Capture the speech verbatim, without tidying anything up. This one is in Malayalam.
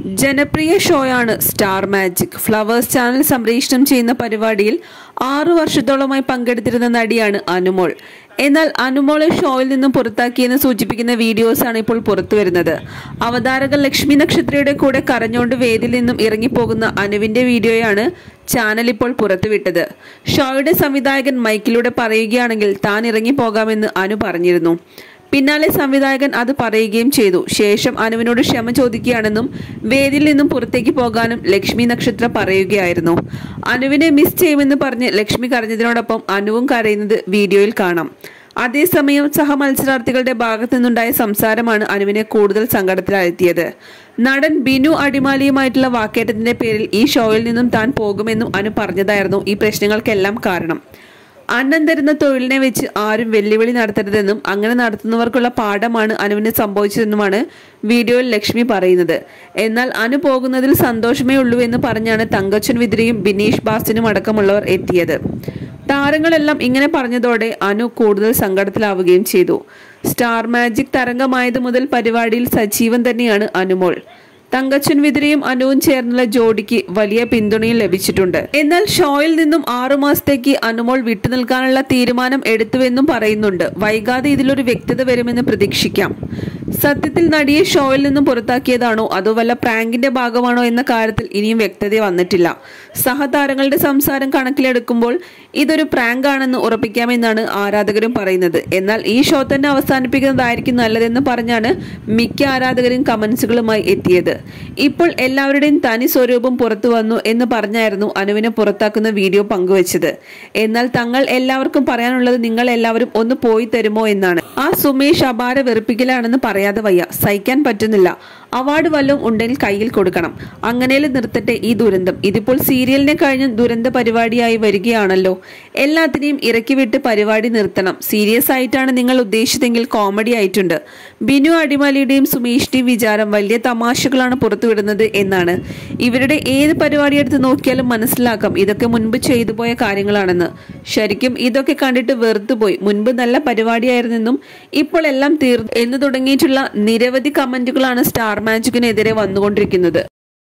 ജനപ്രിയ ഷോയാണ് സ്റ്റാർ മാജിക്. ഫ്ലവേഴ്സ് ചാനൽ സംപ്രേഷണം ചെയ്യുന്ന പരിപാടിയിൽ ആറു വർഷത്തോളമായി പങ്കെടുത്തിരുന്ന നടിയാണ് അനുമോൾ. എന്നാൽ അനുമോളെ ഷോയിൽ നിന്നും പുറത്താക്കിയെന്ന് സൂചിപ്പിക്കുന്ന വീഡിയോസാണ് ഇപ്പോൾ പുറത്തുവരുന്നത്. അവതാരക ലക്ഷ്മി നക്ഷത്രയുടെ കൂടെ കരഞ്ഞുകൊണ്ട് വേദിയിൽ നിന്നും ഇറങ്ങിപ്പോകുന്ന അനുവിന്റെ വീഡിയോയാണ് ചാനൽ ഇപ്പോൾ പുറത്തുവിട്ടത്. ഷോയുടെ സംവിധായകൻ മൈക്കിലൂടെ പറയുകയാണെങ്കിൽ താൻ ഇറങ്ങിപ്പോകാമെന്ന് അനു പറഞ്ഞിരുന്നു. പിന്നാലെ സംവിധായകൻ അത് പറയുകയും ചെയ്തു. ശേഷം അനുവിനോട് ക്ഷമ ചോദിക്കുകയാണെന്നും വേദിയിൽ നിന്നും പുറത്തേക്ക് പോകാനും ലക്ഷ്മി നക്ഷത്ര പറയുകയായിരുന്നു. അനുവിനെ മിസ് ചെയ്യുമെന്ന് പറഞ്ഞ് ലക്ഷ്മി കരഞ്ഞതിനോടൊപ്പം അനുവും കരയുന്നത് വീഡിയോയിൽ കാണാം. അതേസമയം സഹ മത്സരാർത്ഥികളുടെ ഭാഗത്തു നിന്നുണ്ടായ സംസാരമാണ് അനുവിനെ കൂടുതൽ സങ്കടത്തിലാഴ്ത്തിയത്. നടൻ ബിനു അടിമാലിയുമായിട്ടുള്ള വാക്കേറ്റത്തിന്റെ പേരിൽ ഈ ഷോയിൽ നിന്നും താൻ പോകുമെന്നും അനു പറഞ്ഞതായിരുന്നു ഈ പ്രശ്നങ്ങൾക്കെല്ലാം കാരണം. അന്നം തരുന്ന തൊഴിലിനെ വെച്ച് ആരും വെല്ലുവിളി നടത്തരുതെന്നും അങ്ങനെ നടത്തുന്നവർക്കുള്ള പാഠമാണ് അനുവിന് സംഭവിച്ചതെന്നുമാണ് വീഡിയോയിൽ ലക്ഷ്മി പറയുന്നത്. എന്നാൽ അനു പോകുന്നതിൽ സന്തോഷമേ ഉള്ളൂ എന്ന് പറഞ്ഞാണ് തങ്കച്ചൻ വിദ്രയും ബിനീഷ് ബാസ്റ്റിനും അടക്കമുള്ളവർ എത്തിയത്. താരങ്ങളെല്ലാം ഇങ്ങനെ പറഞ്ഞതോടെ അനു കൂടുതൽ സങ്കടത്തിലാവുകയും ചെയ്തു. സ്റ്റാർ മാജിക് തരംഗമായത് മുതൽ പരിപാടിയിൽ സജീവൻ തന്നെയാണ് അനുമോൾ. തങ്കച്ചൻ വിദ്രയും അനുവും ചേർന്നുള്ള ജോഡിക്ക് വലിയ പിന്തുണയും ലഭിച്ചിട്ടുണ്ട്. എന്നാൽ ഷോയിൽ നിന്നും ആറു മാസത്തേക്ക് അനുമോൾ വിട്ടുനിൽക്കാനുള്ള തീരുമാനം എടുത്തുവെന്നും പറയുന്നുണ്ട്. വൈകാതെ ഇതിലൊരു വ്യക്തത വരുമെന്ന് പ്രതീക്ഷിക്കാം. സത്യത്തിൽ നടിയെ ഷോയിൽ നിന്നും പുറത്താക്കിയതാണോ അതോ വല്ല പ്രാങ്കിന്റെ ഭാഗമാണോ എന്ന കാര്യത്തിൽ ഇനിയും വ്യക്തത വന്നിട്ടില്ല. സഹതാരങ്ങളുടെ സംസാരം കണക്കിലെടുക്കുമ്പോൾ ഇതൊരു പ്രാങ്ക് ആണെന്ന് ഉറപ്പിക്കാമെന്നാണ് ആരാധകരും പറയുന്നത്. എന്നാൽ ഈ ഷോ തന്നെ അവസാനിപ്പിക്കുന്നതായിരിക്കും നല്ലതെന്ന് പറഞ്ഞാണ് മിക്ക ആരാധകരും കമന്റ്സുകളുമായി എത്തിയത്. ഇപ്പോൾ എല്ലാവരുടെയും തനി സ്വരൂപം പുറത്തു വന്നു എന്ന് പറഞ്ഞായിരുന്നു അനുവിനെ പുറത്താക്കുന്ന വീഡിയോ പങ്കുവച്ചത്. എന്നാൽ തങ്ങൾ എല്ലാവർക്കും പറയാനുള്ളത് നിങ്ങൾ എല്ലാവരും ഒന്ന് പോയി തരുമോ എന്നാണ്. ആ സുമേഷ് അപാര വെറുപ്പിക്കലാണെന്ന് പറയാതെ വയ്യ. സഹിക്കാൻ പറ്റുന്നില്ല. അവാർഡ് വല്ലതും ഉണ്ടെങ്കിൽ കയ്യിൽ കൊടുക്കണം. അങ്ങനെയും നിർത്തട്ടെ ഈ ദുരന്തം. ഇതിപ്പോൾ സീരിയലിനെ കഴിഞ്ഞ് ദുരന്ത പരിപാടിയായി വരികയാണല്ലോ. എല്ലാത്തിനെയും ഇറക്കി വിട്ട് പരിപാടി നിർത്തണം. സീരിയസ് ആയിട്ടാണ് നിങ്ങൾ ഉദ്ദേശിച്ചതെങ്കിൽ കോമഡി ആയിട്ടുണ്ട്. ബിനു അടിമാലിയുടെയും സുമേഷിന്റെയും വിചാരം വലിയ തമാശകളാണ് പുറത്തുവിടുന്നത് എന്നാണ്. ഇവരുടെ ഏത് പരിപാടി എടുത്ത് നോക്കിയാലും മനസ്സിലാക്കാം ഇതൊക്കെ മുൻപ് ചെയ്തു പോയ കാര്യങ്ങളാണെന്ന്. ശരിക്കും ഇതൊക്കെ കണ്ടിട്ട് വെറുത്തുപോയി. മുൻപ് നല്ല പരിപാടിയായിരുന്നെന്നും ഇപ്പോൾ എല്ലാം തീർന്നു എന്ന് തുടങ്ങിയിട്ടുള്ള നിരവധി കമന്റുകളാണ് സ്റ്റാർ മാജിക്കിനെതിരെ വന്നുകൊണ്ടിരിക്കുന്നത്.